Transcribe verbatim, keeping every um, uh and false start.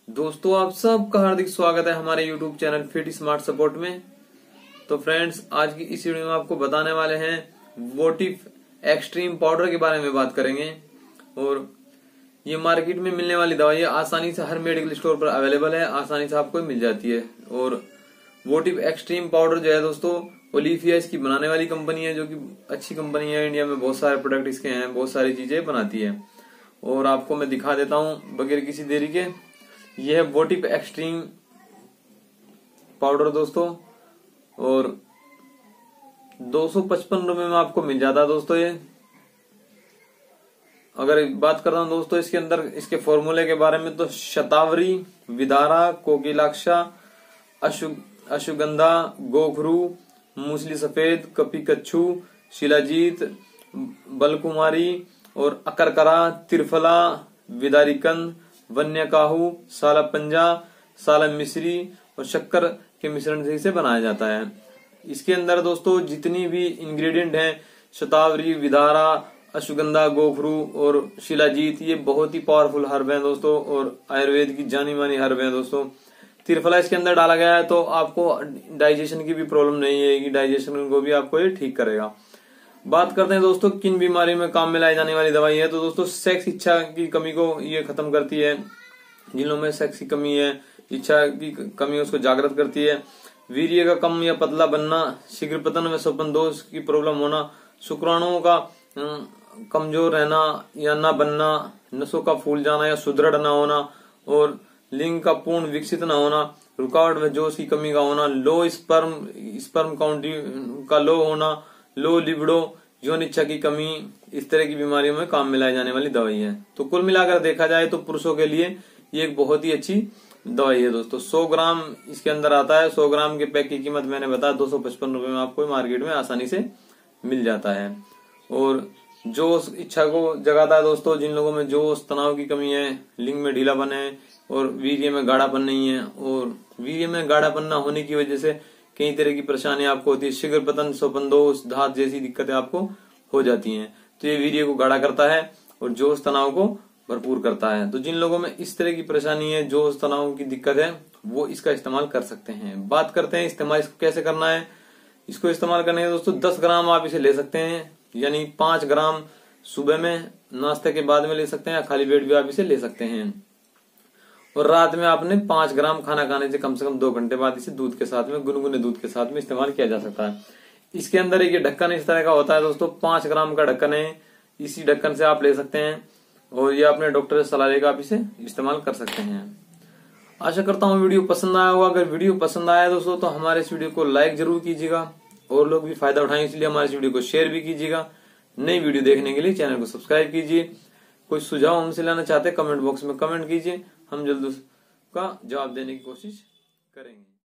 दोस्तों आप सबका हार्दिक स्वागत है हमारे YouTube channel fit smart support में। तो फ्रेंड्स, आज की इस वीडियो में आपको बताने वाले हैं वोटिफ एक्सट्रीम पाउडर के बारे में बात करेंगे। और ये मार्केट में मिलने वाली दवाई है, आसानी से हर मेडिकल स्टोर पर अवेलेबल है, आसानी से आपको मिल जाती है। और वोटिफ एक्सट्रीम पाउडर जो है दोस्तों, ओलिफिया इसकी बनाने वाली कंपनी है, जो कि अच्छी कंपनी है। इंडिया में बहुत सारे प्रोडक्ट इसके हैं, बहुत सारी चीजें बनाती है। और आपको मैं दिखा देता हूँ बगैर किसी देरी के। यह है वोटिफ एक्सट्रीम पाउडर दोस्तों, और दो सौ पचपन रुपए में आपको मिल जाता है दोस्तों ये। अगर बात करता हूं दोस्तों इसके अंदर इसके फॉर्मूले के बारे में, तो शतावरी, विदारा, कोकिलाक्षा, अशु अश्वगंधा, गोखरू, मूसली सफेद, कपी कच्छू, शिलाजीत, बलकुमारी और अकरकरा, त्रिफला, विदारिकंद, वन्यकाहू, साला पंजा, साला मिश्री और शक्कर के मिश्रण से इसे बनाया जाता है। इसके अंदर दोस्तों जितनी भी इंग्रेडिएंट हैं, शतावरी, विदारा, अश्वगंधा, गोखरू और शिलाजीत, ये बहुत ही पावरफुल हर्ब हैं दोस्तों, और आयुर्वेद की जानी मानी हर्ब हैं दोस्तों। त्रिफला इसके अंदर डाला गया है, तो आपको डाइजेशन की भी प्रॉब्लम नहीं है, डाइजेशन को भी आपको ये ठीक करेगा। बात करते हैं दोस्तों किन बीमारियों में काम में लाई जाने वाली दवाई है। तो दोस्तों सेक्स इच्छा की कमी को ये खत्म करती है। जिन लोगों में सेक्स की कमी है, इच्छा की कमी है, उसको जागृत करती है। वीर्य का कम या पतला बनना, शीघ्र पतन व स्वपन दोष की प्रॉब्लम होना, शुक्राणुओं का कमजोर रहना या न बनना, नसों का फूल जाना या सुदृढ़ न होना, और लिंग का पूर्ण विकसित न होना, रुकावट व जोश की कमी का होना, लो स्पर्म स्पर्म काउंटी का लो होना, लो लिबिडो, यौन इच्छा की कमी, इस तरह की बीमारियों में काम में लाई जाने वाली दवाई है। तो कुल मिलाकर देखा जाए तो पुरुषों के लिए ये एक बहुत ही अच्छी दवाई है दोस्तों। सौ ग्राम इसके अंदर आता है। सौ ग्राम के पैक की कीमत मैंने बताया दो सौ पचपन रुपए में आपको मार्केट में आसानी से मिल जाता है। और जोश इच्छा को जगाता है दोस्तों। जिन लोगों में जोश तनाव की कमी है, लिंग में ढीलापन है और वीर्य में गाढ़ापन नहीं है, और वीर्य में गाढ़ापन न होने की वजह से कई तरह की परेशानी आपको होती है, शीघ्र पतन, स्वपन दोष, धात जैसी दिक्कतें आपको हो जाती हैं। तो ये वीर्य को गाढ़ा करता है और जोश तनाव को भरपूर करता है। तो जिन लोगों में इस तरह की परेशानी है, जोश तनाव की दिक्कत है, वो इसका इस्तेमाल कर सकते हैं। बात करते हैं इस्तेमाल इसको कैसे करना है। इसको इस्तेमाल करने के दोस्तों दस ग्राम आप इसे ले सकते हैं, यानी पांच ग्राम सुबह में नाश्ते के बाद में ले सकते हैं, खाली पेट भी आप इसे ले सकते हैं। और रात में आपने पांच ग्राम खाना खाने से कम से कम दो घंटे बाद इसे दूध के साथ में, गुनगुने दूध के साथ में इस्तेमाल किया जा सकता है। इसके अंदर एक ढक्कन इस तरह का होता है दोस्तों, पांच ग्राम का ढक्कन है। इसी ढक्कन से आप ले सकते हैं, और ये अपने डॉक्टर से सलाह लेकर आप इसे इस्तेमाल कर सकते हैं। आशा करता हूँ वीडियो पसंद आया होगा। अगर वीडियो पसंद आया दोस्तों तो हमारे इस वीडियो को लाइक जरूर कीजिएगा, और लोग भी फायदा उठाएं, इसलिए हमारे इस वीडियो को शेयर भी कीजिएगा। नई वीडियो देखने के लिए चैनल को सब्सक्राइब कीजिए। कोई सुझाव हमसे लेना चाहते हैं कमेंट बॉक्स में कमेंट कीजिए, हम जल्द उसका जवाब देने की कोशिश करेंगे।